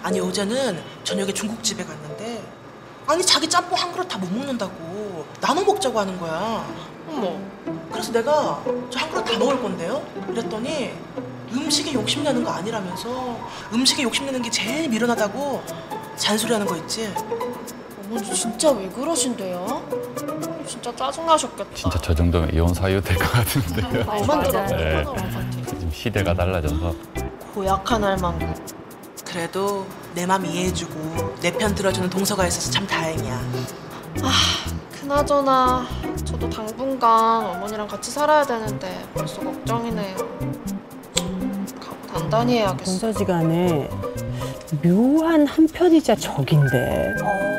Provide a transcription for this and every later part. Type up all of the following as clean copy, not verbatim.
아니 어제는 저녁에 중국집에 갔는데 아니 자기 짬뽕 한 그릇 다 못 먹는다고 나눠 먹자고 하는 거야. 어머. 그래서 내가 저 한 그릇 다 먹을 건데요? 이랬더니 음식에 욕심내는 거 아니라면서 음식에 욕심내는 게 제일 미련하다고 잔소리하는 거 있지? 어머니 진짜 왜 그러신데요? 진짜 짜증나셨겠다. 진짜 저 정도면 이혼 사유 될 것 같은데요. 말만 들어도 네. 화가 나는 것 같아. 지금 시대가 달라져서. 고약한 할망구. 그래도 내 맘 이해해주고 내 편 들어주는 동서가 있어서 참 다행이야. 그나저나 저도 당분간 어머니랑 같이 살아야 되는데 벌써 걱정이네요. 각오 단단히 해야겠어. 동서지간에 묘한 한편이자 적인데.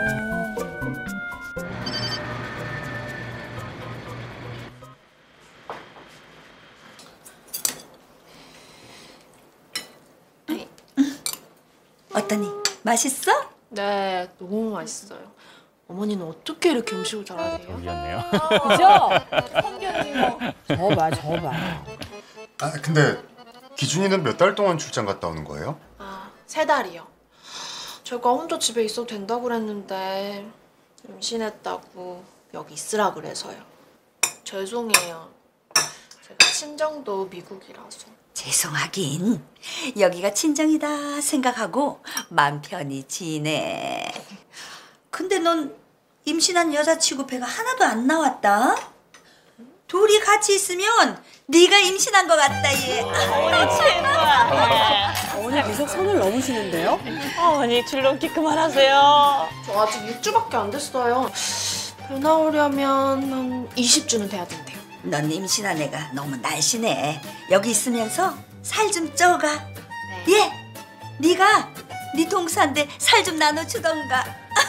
어떠니? 맛있어? 네, 너무 맛있어요. 어머니는 어떻게 이렇게 음식을 잘하세요? 여기였네요. 그죠? 성견이요. 저봐. 아 근데 기준이는 몇 달 동안 출장 갔다 오는 거예요? 3달이요. 제가 혼자 집에 있어도 된다고 그랬는데 임신했다고 여기 있으라 그래서요. 죄송해요. 제가 친정도 미국이라서. 죄송하긴 여기가 친정이다 생각하고 맘 편히 지내. 근데 넌 임신한 여자 취급회가 하나도 안 나왔다. 둘이 같이 있으면 네가 임신한 것 같다 얘. 어머니 최고야. 어머니 계속 선을 넘으시는데요? 어머니 줄넘기 그만하세요. 저 아직 6주밖에 안 됐어요. 배 나오려면 한 20주는 돼야 된대요. 넌 임신한 애가 너무 날씬해. 여기 있으면서 살 좀 쪄가. 얘, 네가 네 동서한테 살 좀 나눠주던가.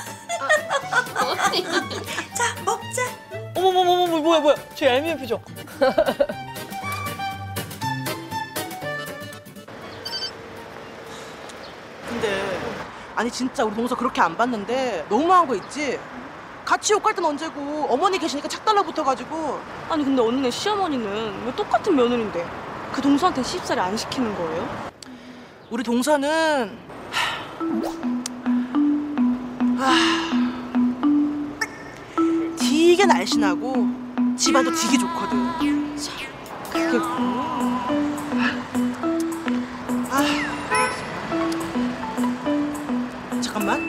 자, 먹자. 어머머머머 뭐야 저 얄미운 표정. 근데 아니 진짜 우리 동서 그렇게 안 봤는데 너무한 거 있지? 같이 옷 갈 땐 언제고 어머니 계시니까 착 달라붙어가지고. 아니 근데 언니네 시어머니는 왜 똑같은 며느리인데 그 동서한테 시집살이 안 시키는 거예요? 우리 동서는 되게 날씬하고 집안도 되게 좋거든. 그게 잠깐만.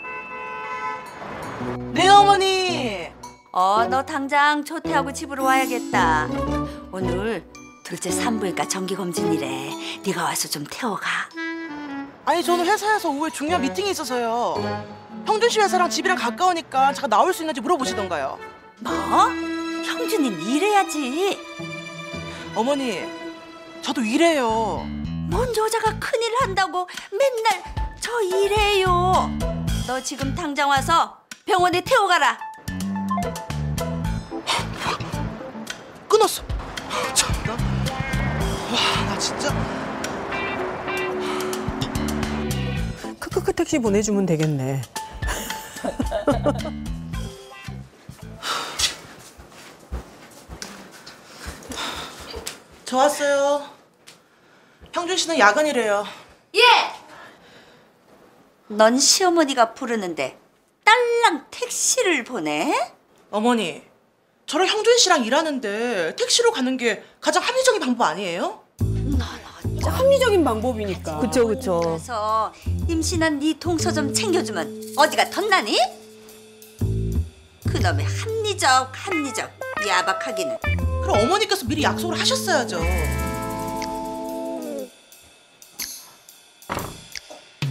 네 어머니. 너 당장 조퇴하고 집으로 와야겠다. 오늘 둘째 산부인과 정기검진이래. 네가 와서 좀 태워가. 아니 저는 회사에서 오후에 중요한 미팅이 있어서요. 형준 씨 회사랑 집이랑 가까우니까 잠깐 나올 수 있는지 물어보시던가요. 뭐? 형준이는 일해야지. 어머니, 저도 일해요. 뭔 여자가 큰일 한다고 맨날 저 일해요. 너 지금 당장 와서 병원에 태워가라. 끊었어. 참나. 와, 나 진짜. 크크크 택시 보내주면 되겠네. 저 왔어요. 형준 씨는 야근이래요. 예! 넌 시어머니가 부르는데 딸랑 택시를 보내? 어머니, 저랑 형준 씨랑 일하는데 택시로 가는 게 가장 합리적인 방법 아니에요? 합리적인 방법이니까. 그쵸. 그래서 임신한 네 동서 좀 챙겨주면 어디가 덧나니? 그놈의 합리적 야박하기는. 그럼 어머니께서 미리 약속을 하셨어야죠.